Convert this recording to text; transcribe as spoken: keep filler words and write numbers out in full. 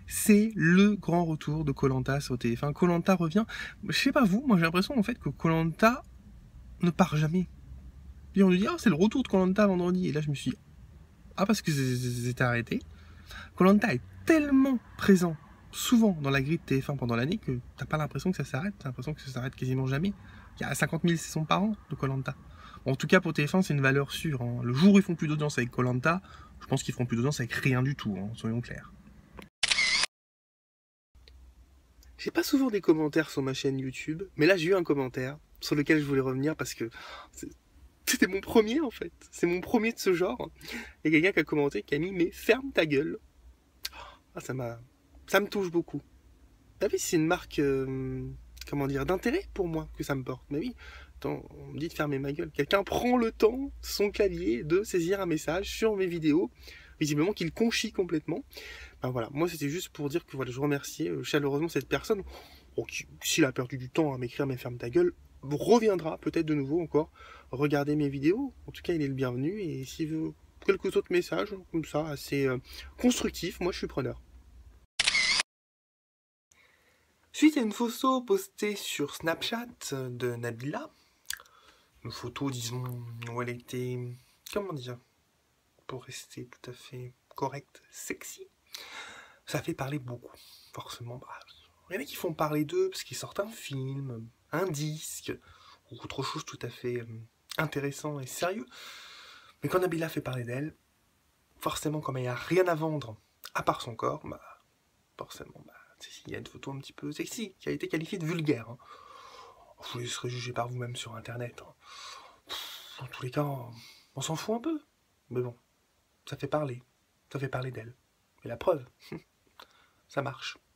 c'est le grand retour de koh lanta sur T F un. koh lanta revient. Je sais pas vous, moi j'ai l'impression en fait que koh lanta ne part jamais. Puis on nous dit, ah, c'est le retour de koh lanta vendredi. Et là je me suis dit, ah, parce que c'était arrêté. koh lanta est tellement présent, souvent dans la grille de T F un pendant l'année, que t'as pas l'impression que ça s'arrête. T'as l'impression que ça s'arrête quasiment jamais. Il y a cinquante mille saisons par an de koh lanta. Bon, en tout cas, pour T F un, c'est une valeur sûre. Hein. Le jour où ils font plus d'audience avec koh lanta, je pense qu'ils feront plus d'audience avec rien du tout, hein, soyons clairs. J'ai pas souvent des commentaires sur ma chaîne YouTube, mais là j'ai eu un commentaire sur lequel je voulais revenir parce que c'était mon premier en fait. C'est mon premier de ce genre. Il y a quelqu'un qui a commenté, qui a mis « mais ferme ta gueule ». Ah, ça m'a, ça me touche beaucoup. Ah oui, c'est une marque, euh, comment dire, d'intérêt pour moi que ça me porte. Mais oui, attends, on me dit de fermer ma gueule. Quelqu'un prend le temps, son clavier, de saisir un message sur mes vidéos, visiblement qu'il conchit complètement. Ben voilà, moi c'était juste pour dire que voilà, je remerciais euh, chaleureusement cette personne, bon, qui, s'il a perdu du temps à m'écrire mais ferme ta gueule, reviendra peut-être de nouveau encore regarder mes vidéos. En tout cas, il est le bienvenu, et s'il veut quelques autres messages comme ça, assez euh, constructifs, moi je suis preneur. Suite à une photo postée sur Snapchat de Nabila, une photo, disons, où elle était, comment dire, pour rester tout à fait correcte, sexy, ça fait parler beaucoup, forcément. Bah, il y en a qui font parler d'eux parce qu'ils sortent un film, un disque, ou autre chose tout à fait euh, intéressant et sérieux. Mais quand Nabila fait parler d'elle, forcément, comme il n'y a rien à vendre à part son corps, bah, forcément, bah, il y a une photo un petit peu sexy qui a été qualifiée de vulgaire. Hein. Vous laisserez juger par vous-même sur internet. Hein. Dans tous les cas, on, on s'en fout un peu. Mais bon, ça fait parler. Ça fait parler d'elle. Et la preuve, ça marche.